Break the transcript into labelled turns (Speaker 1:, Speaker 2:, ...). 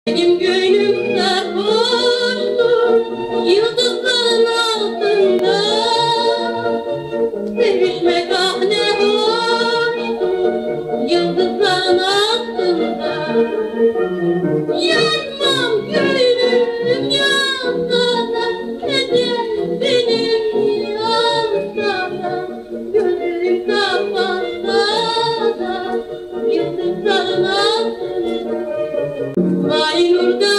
Speaker 1: Benim gönlüm sarhoştur yıldızların altında. Sevişmek ah ne hoştur yıldızların altında. Yanmam gönlüm yansa da, keder benim yansa da, gözüm kapansa da yıldızların altında. Vay Nurdan